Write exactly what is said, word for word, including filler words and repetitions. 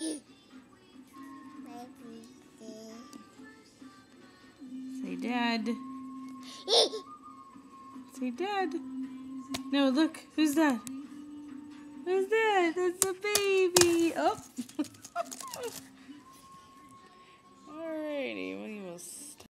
Say dad. Say dad. No, look. Who's that? Who's that? That's a baby. Oh.